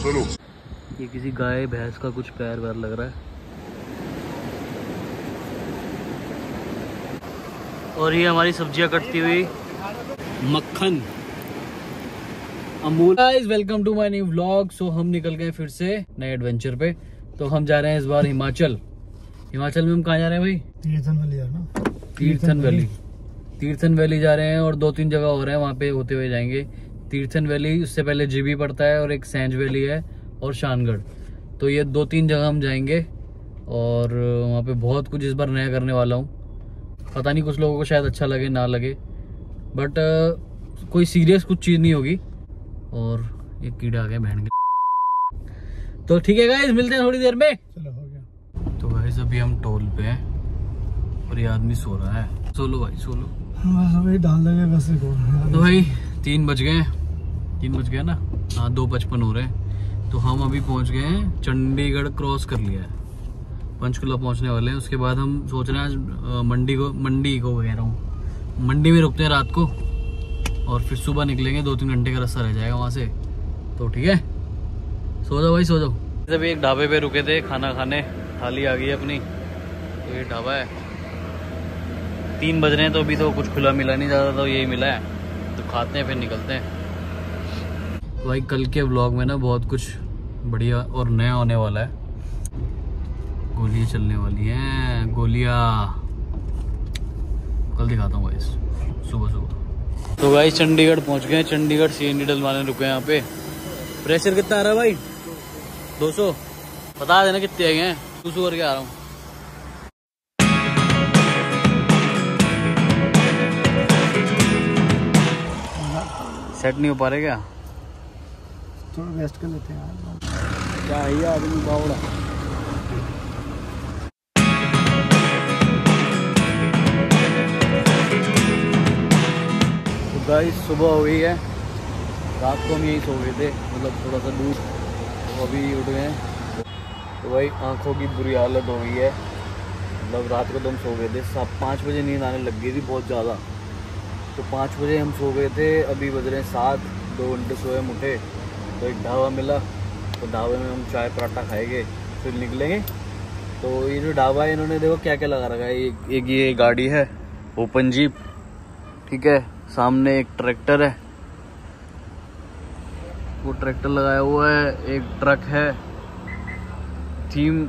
चलो। ये किसी गाय भैंस का कुछ पैर वैर लग रहा है। और ये हमारी सब्जियां कटती हुई मक्खन Amul. Guys welcome to my new vlog. So हम निकल गए फिर से नए एडवेंचर पे। तो हम जा रहे हैं इस बार हिमाचल। हिमाचल में हम कहाँ जा रहे हैं भाई? तीर्थन वैली ना। तीर्थन वैली जा रहे हैं और 2-3 जगह हो रहे हैं, वहाँ पे होते हुए जाएंगे। तीर्थन वैली, उससे पहले जीबी पड़ता है और एक सैंज वैली है और शानगढ़। तो ये 2-3 जगह हम जाएंगे और वहाँ पे बहुत कुछ इस बार नया करने वाला हूँ। पता नहीं कुछ लोगों को शायद अच्छा लगे ना लगे, बट कोई सीरियस कुछ चीज़ नहीं होगी। और ये कीड़े आ गए बहन के। तो ठीक है गाइस, मिलते हैं थोड़ी देर में। चलो हो गया। तो गाइस अभी हम टोल पे हैं और ये आदमी सो रहा है। सोलो भाई सोलो। हाँ डाल देंगे वैसे को। तो भाई 3 बज गए ना। हाँ 2:55 हो रहे हैं। तो हम अभी पहुंच गए हैं, चंडीगढ़ क्रॉस कर लिया है, पंचकुला पहुंचने वाले हैं। उसके बाद हम सोच रहे हैं आज मंडी को कह रहा हूँ, मंडी में रुकते हैं रात को और फिर सुबह निकलेंगे। 2-3 घंटे का रास्ता रह जाएगा वहाँ से। तो ठीक है, सो जाओ भाई सो जाओ। जब एक ढाबे पे रुके थे खाना खाने, थाली आ गई है अपनी। तो ये ढाबा है, 3 बज रहे हैं तो अभी तो कुछ खुला मिला नहीं, ज़्यादा तो यही मिला है। तो खाते हैं फिर निकलते हैं। तो भाई कल के व्लॉग में ना बहुत कुछ बढ़िया और नया होने वाला है। गोलियाँ चलने वाली हैं, गोलियाँ कल दिखाता हूँ गाइस सुबह। तो गाइस चंडीगढ़ पहुंच गए। चंडीगढ़ CNG डलवाने रुके हैं यहाँ पे। प्रेशर कितना आ रहा है भाई? 200 बता देना कितने आ गए हैं। 200 करके आ रहा हूँ। सेट नहीं हो पा रहे क्या? थोड़ा रेस्ट कर लेते हैं यार। क्या है आदमी बावड़ा। तो गाइस सुबह हो गई है। रात को हम यहीं सो गए थे, मतलब थोड़ा सा दूर। तो अभी उठ गए हैं। तो भाई आंखों की बुरी हालत हो गई है। मतलब रात को तो हम सो गए थे, 5 बजे नींद आने लग गई थी बहुत ज़्यादा। तो 5 बजे हम सो गए थे, अभी बज रहे हैं 7। 2 घंटे सोए हम उठे। तो एक ढाबा मिला, तो ढाबे में हम चाय पराठा खाएंगे फिर निकलेंगे। तो ये जो ढाबा है, इन्होंने देखो क्या क्या लगा रखा है। एक ये गाड़ी है ओपन जीप, ठीक है। सामने एक ट्रैक्टर है, वो ट्रैक्टर लगाया हुआ है। एक ट्रक है। थीम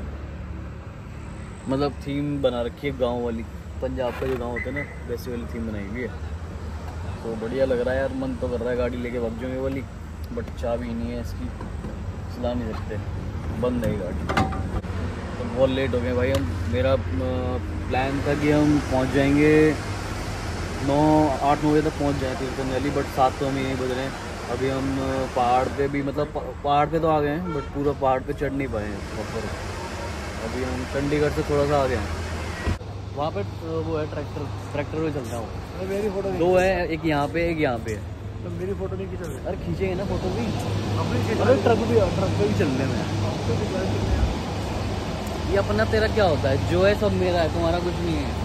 बना रखी है गांव वाली, पंजाब का जो गांव होता है ना, वैसे वाली थीम बनाई हुई है। तो बढ़िया लग रहा है यार, मन तो कर रहा है गाड़ी लेके भाग जाऊँ ये वाली, बट चाबी नहीं है इसकी, चला नहीं सकते, बंद है गाड़ी। तो बहुत लेट हो गए भाई हम। मेरा प्लान था कि हम पहुंच जाएंगे 8-9 बजे तक पहुंच जाए तीर्थन वैली, बट 7 तो हम यहीं बज रहे हैं। अभी हम पहाड़ पे भी, मतलब पहाड़ पे तो आ गए हैं, बट पूरा पहाड़ पे चढ़ नहीं पाए हैं प्रॉपर। अभी हम चंडीगढ़ से थोड़ा सा आ गए हैं। वहाँ पे वो है ट्रैक्टर में चलता हूँ। मेरी फोटो 2 है, एक यहाँ पे एक यहाँ पे है। तो मेरी फोटो नहीं खींचा? अरे खींचेंगे ना फोटो भी। अरे ट्रक पे भी चल रहे हैं। ये अपना तेरा क्या होता है? जो है सब मेरा है, तुम्हारा कुछ नहीं है।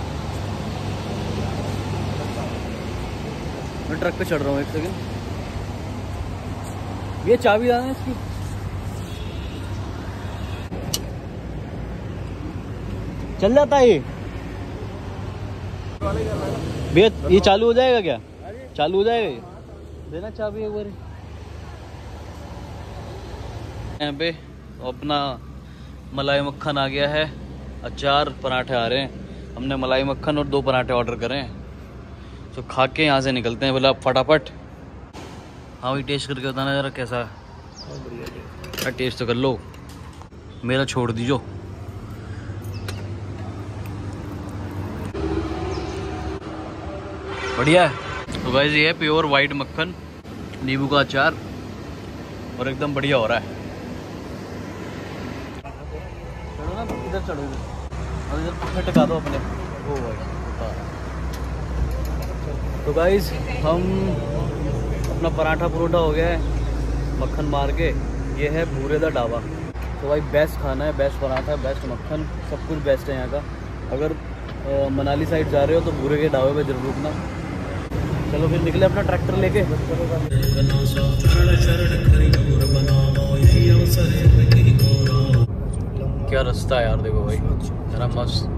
मैं ट्रक पे चढ़ रहा हूँ, 1 सेकंड। ये चाबी दाना इसकी। चल जाता है ये भैया। ये चालू हो जाएगा क्या? चालू हो जाएगा ये? देना चाबी एक बार। यहाँ पे अपना मलाई मक्खन आ गया है, अचार, पराठे आ रहे हैं। हमने मलाई मक्खन और 2 पराठे ऑर्डर करे हैं। तो खा के यहाँ से निकलते हैं बोला फटाफट। हाँ भाई टेस्ट करके बताना जरा कैसा है। बढ़िया टेस्ट तो कर लो, मेरा छोड़ दीजो। बढ़िया है। तो गाइस ये है प्योर वाइट मक्खन, नींबू का अचार और एकदम बढ़िया हो रहा है। चढ़ो ना, इधर चढ़ोगे और इधर पत्थर टका दो अपने। ओ भाई। तो गाइस हम अपना पराठा परोठा हो गया है मक्खन मार के। ये है भूरे दा ढाबा। तो भाई बेस्ट खाना है, बेस्ट पराठा, बेस्ट मक्खन, सब कुछ बेस्ट है यहाँ का। अगर मनाली साइड जा रहे हो तो भूरे के ढाबे पे जरूर रुकना। चलो फिर निकले अपना ट्रैक्टर लेके। क्या रास्ता है यार, देखो भाई जरा मस्त,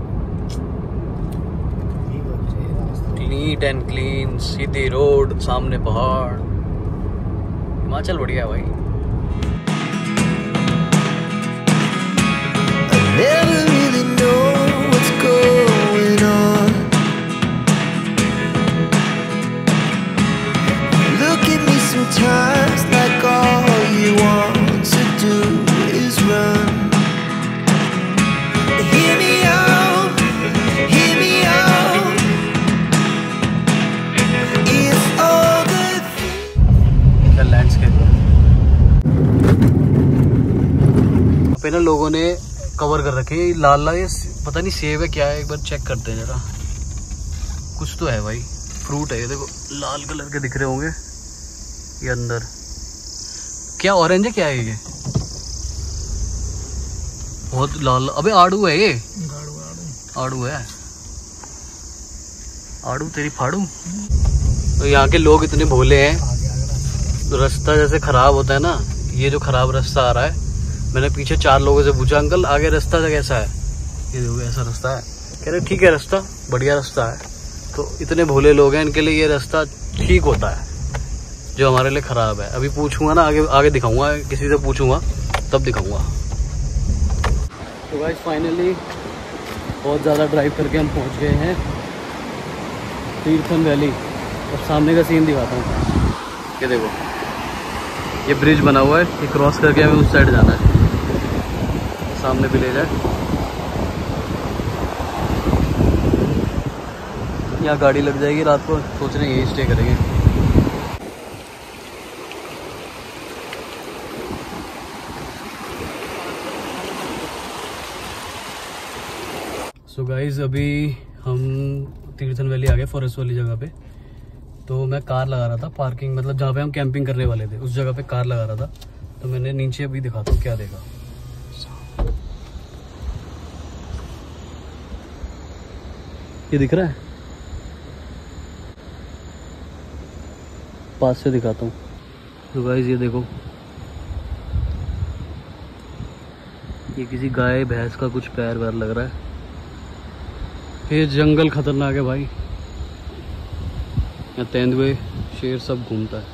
नीट एंड क्लीन, सीधी रोड, सामने पहाड़। हिमाचल बढ़िया है भाई। Never really know what's going on. Look at me sometimes like all you want to do is run. Hear me out, hear me out. It's all the landscape पे ना लोगों ने कवर कर रखे हैं लाल लाल, ये पता नहीं सेब है क्या है, एक बार चेक करते हैं जरा। कुछ तो है भाई, फ्रूट है ये, देखो लाल कलर के दिख रहे होंगे ये अंदर। क्या ऑरेंज है, क्या है ये? बहुत लाल। अबे आड़ू है ये, आड़ू है, आड़ू तेरी फाड़ू। तो यहाँ के लोग इतने भोले हैं, तो रास्ता जैसे खराब होता है ना, ये जो खराब रास्ता आ रहा है, मैंने पीछे 4 लोगों से पूछा अंकल आगे रास्ता कैसा है, ये देखो ऐसा रास्ता है। कह रहे ठीक है रास्ता बढ़िया रास्ता है। तो इतने भोले लोग हैं, इनके लिए ये रास्ता ठीक होता है, जो हमारे लिए खराब है। अभी पूछूंगा ना, आगे आगे दिखाऊंगा, किसी से पूछूंगा तब दिखाऊंगा। तो गाइस फाइनली बहुत ज़्यादा ड्राइव करके हम पहुँच गए हैं तीर्थन वैली। और सामने का सीन दिखाता हूँ, ये देखो ये ब्रिज बना हुआ है, ये क्रॉस करके हमें उस साइड जाना है। सामने विलेज है, यहाँ गाड़ी लग जाएगी रात को, सोच रहे हैं यहीं स्टे करेंगे। सो गाइज अभी हम तीर्थन वैली आ गए, फॉरेस्ट वाली जगह पे। तो मैं कार लगा रहा था पार्किंग, मतलब जहाँ पे हम कैंपिंग करने वाले थे उस जगह पे कार लगा रहा था। तो मैंने नीचे अभी दिखाता हूँ क्या देखा। ये दिख रहा है, पास से दिखाता हूँ। तो गाइस ये देखो, ये किसी गाय भैंस का कुछ पैर वैर लग रहा है। ये जंगल खतरनाक है भाई, यहाँ तेंदुए शेर सब घूमता है।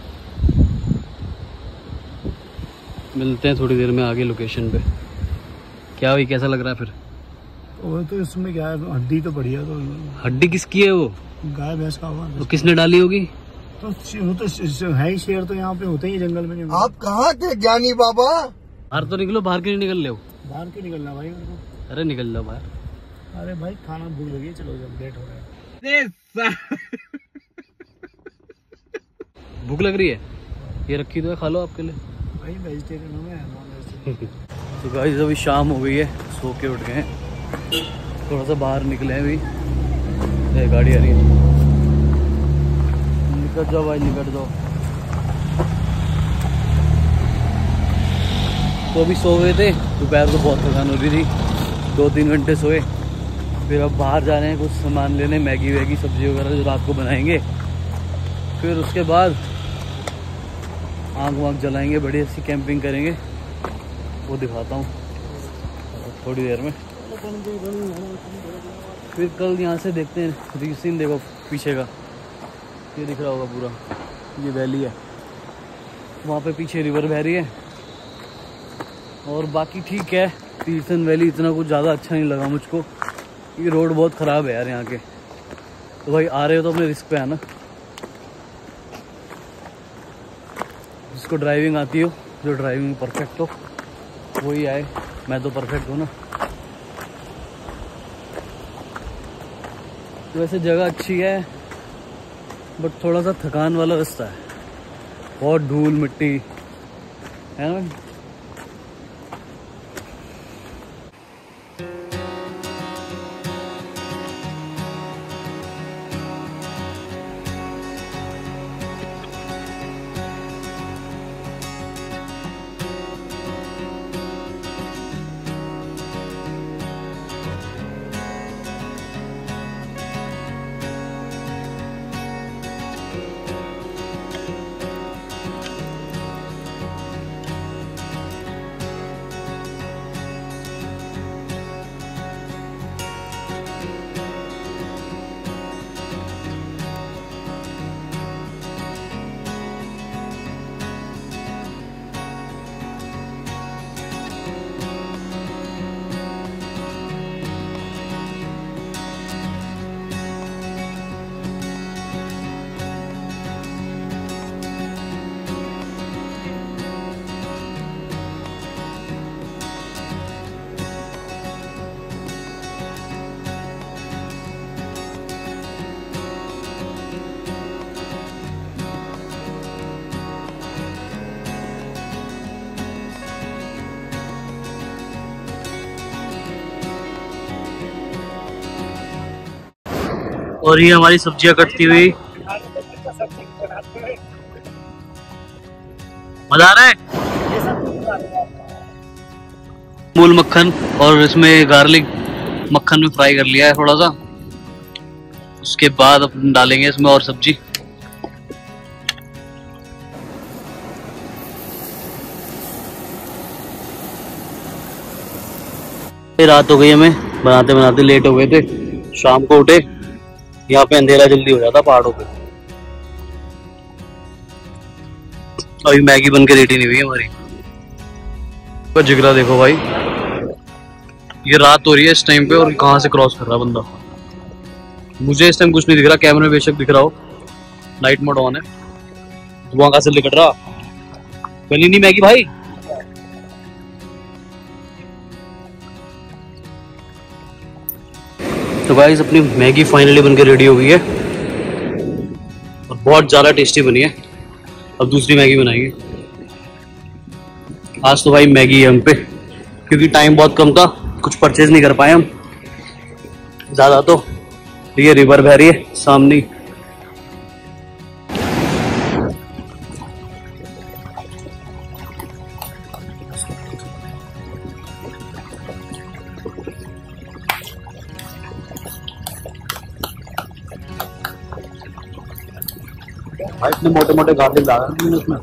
मिलते हैं थोड़ी देर में आगे लोकेशन पे। क्या भाई कैसा लग रहा है फिर? वो तो इसमें क्या है, हड्डी तो बढ़िया। तो हड्डी किसकी है वो? गाय भैंस का हुआ। तो किसने डाली होगी? तो वो तो है ही, शेर तो यहाँ पे होते ही जंगल में। आप कहाँ थे ज्ञानी बाबा? बाहर तो निकलो, बाहर क्यों नहीं निकल रहे हो? बाहर क्यों निकलना भाई मेरे को? अरे निकल जाओ बाहर। अरे भाई खाना भूख लगी है, चलो जब लेट हो रहा है। भूख लग रही है, ये रखी तो है, खा लो आपके लिए। भाई वेजिटेरियन हूँ मैं, नॉन वेजिटेरियन। तो गाइस अभी शाम हो गई है, सो के उठ गए हैं, थोड़ा सा बाहर निकले हैं अभी। ये गाड़ी आ रही है, निकल जाओ भाई निकल जाओ। तो अभी सो गए थे, दोपहर को बहुत थकान हो रही थी, 2-3 घंटे सोए। फिर अब बाहर जा रहे हैं कुछ सामान लेने, मैगी वैगी सब्जी वगैरह जो रात को बनाएंगे। फिर उसके बाद आग वाग जलाएंगे, बढ़िया सी कैंपिंग करेंगे, वो दिखाता हूँ थोड़ी देर में। फिर कल यहाँ से देखते हैं सीन, देखो पीछे का ये दिख रहा होगा पूरा, ये वैली है, वहाँ पे पीछे रिवर बह रही है। और बाकी ठीक है, तीर्थन वैली इतना कुछ ज़्यादा अच्छा नहीं लगा मुझको, ये रोड बहुत ख़राब है यार यहाँ के। तो भाई आ रहे हो तो अपने रिस्क पे आना, जिसको ड्राइविंग आती हो, जो ड्राइविंग में परफेक्ट हो वही आए, मैं तो परफेक्ट हूँ ना। तो वैसे जगह अच्छी है, बट थोड़ा सा थकान वाला रास्ता है, बहुत धूल मिट्टी है ना। और ये हमारी सब्जियां कटती हुई। मजा आ रहा है। मूल मक्खन और इसमें गार्लिक मक्खन में फ्राई कर लिया है थोड़ा सा। उसके बाद अपन डालेंगे इसमें और सब्जी। रात हो गई, हमें बनाते बनाते लेट हो गए थे, शाम को उठे। यहाँ पे अंधेरा जल्दी हो जाता पहाड़ों पे। अभी मैगी बन के रेडी नहीं हुई हमारी। तो जिगरा देखो भाई, ये रात हो रही है इस टाइम पे और कहाँ से क्रॉस कर रहा बंदा। मुझे इस टाइम कुछ नहीं दिख रहा, कैमरे में बेशक दिख रहा हो, नाइट मोड ऑन है। धुआं कहाँ से निकल रहा। बनी नहीं मैगी भाई। तो गाइस अपनी मैगी फाइनली बनके रेडी हो गई है और बहुत ज़्यादा टेस्टी बनी है। अब दूसरी मैगी बनाएंगे। आज तो भाई मैगी है हम पे, क्योंकि टाइम बहुत कम था, कुछ परचेज नहीं कर पाए हम ज़्यादा। तो ये रिवर बह रही है सामने। भाई इतने मोटे मोटे गार्लिक डाला है उसमें।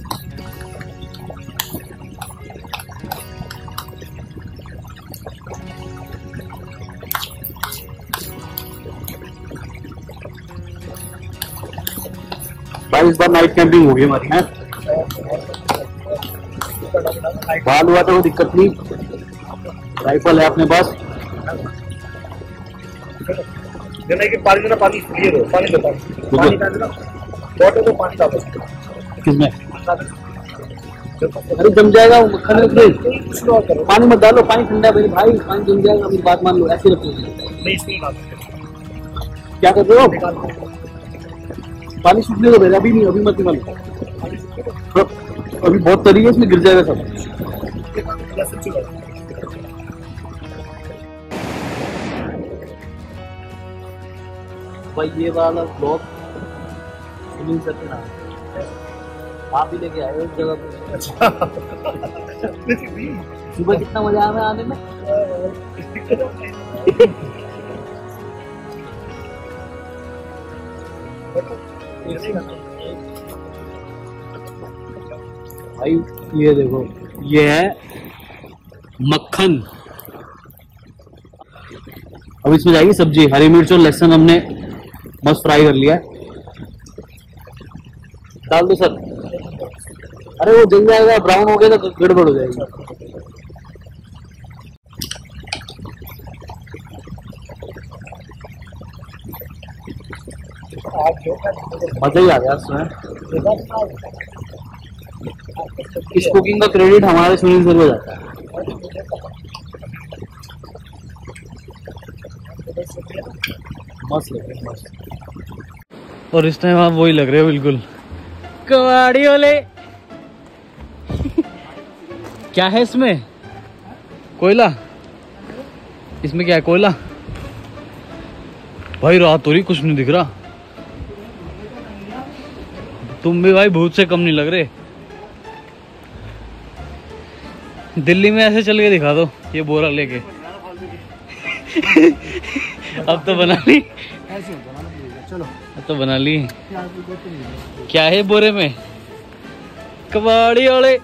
भाई इस बार नाइट कैंपिंग होगी हमारी है। बाल हुआ तो कोई दिक्कत नहीं, राइफल है अपने पास। पानी किसमें? अरे जम जाएगा वो मक्खन में। पानी मत डालो, पानी ठंडा है भाई, पानी जम जाएगा। अपनी बात मान लो, ऐसे रखो। क्या कर रहे हो? पानी सूखने को भेजा, अभी नहीं, अभी मत निकालो। अभी बहुत तरी है, इसमें गिर जाएगा सब। भाई ये वाला ब्लॉग सुनील सर के नाम आप ही लेके आए उस जगह पे। अच्छा सुबह कितना मजा आया आने में। भाई ये देखो, ये है मक्खन। अब इसमें जाएगी सब्जी, हरी मिर्च और लहसुन हमने मस्त फ्राई कर लिया है। डाल दो सर। अरे वो जल जाएगा, ब्राउन हो गया तो गड़बड़ हो जाएगी। मजा ही आ गया इसमें। इस कुकिंग का क्रेडिट हमारे सुनील सर को जाता है। मस्त लग रहा है। और इस टाइम आप वही लग रहे हो बिल्कुल कबाड़ी वाले। क्या है इसमें? कोयला। इसमें क्या है? कोयला। भाई रात हो रही, कुछ नहीं दिख रहा। तुम भी भाई भूत से कम नहीं लग रहे। दिल्ली में ऐसे चल के दिखा दो ये बोरा लेके। अब तो बना ली। चलो अब तो बना ली। क्या है बोरे में? कबाड़ी वाले।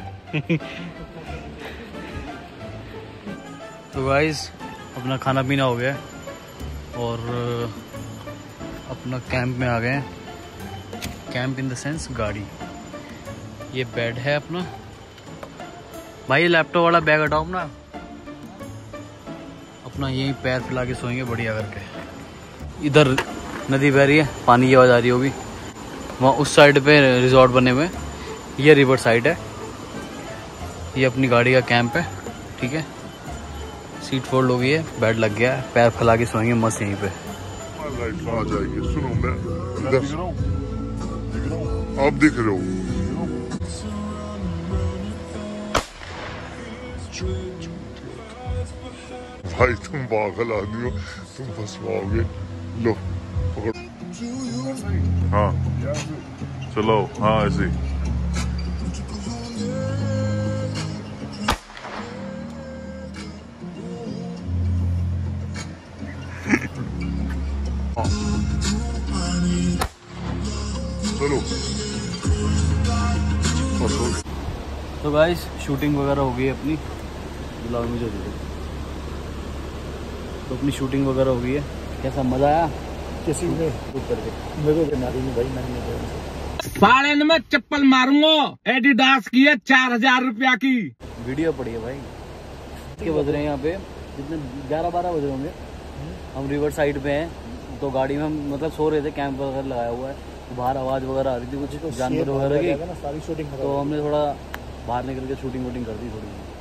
तो गाइस अपना खाना पीना हो गया और अपना कैंप में आ गए। कैंप इन द सेंस गाड़ी। ये बेड है अपना। भाई लैपटॉप वाला बैग हटाओ अपना। अपना यहीं पैर फैला के सोएंगे बढ़िया करके। इधर नदी बह रही है, पानी की आवाज़ आ रही होगी। वहाँ उस साइड पे रिजॉर्ट बने हुए। ये रिवर साइड है। ये अपनी गाड़ी का कैंप है। ठीक है, सीट फोल्ड हो गई है, बेड लग गया है, पैर फैला के सोएंगे मस्त यहीं पे। आ जाएगी। सुनो मैं आप दिख रहे हो। भाई तुम पागल आदमी हो, तुम फंस पाओगे। लो हाँ चलो, हाँ ऐसे ही। चलो तो गाइस शूटिंग वगैरह हो गई अपनी, ब्लॉग में जो थे तो अपनी शूटिंग वगैरह हो गई है। कैसा मजा आया किसी में करके? मेरे को नारी में भाई मैंने साढ़े में चप्पल मारूंगा। एडिडास की है 4000 रुपया की। वीडियो पड़ी है भाई। के बज रहे हैं यहाँ पे जितने 11-12 बज रहे होंगे। हम रिवर साइड पे हैं, तो गाड़ी में हम मतलब सो रहे थे, कैंप वगैरह लगाया हुआ है, तो बाहर आवाज़ वगैरह आ रही थी कुछ जानवर वगैरह की, सारी शूटिंग तो हमने थोड़ा बाहर निकल के शूटिंग वूटिंग कर दी थोड़ी।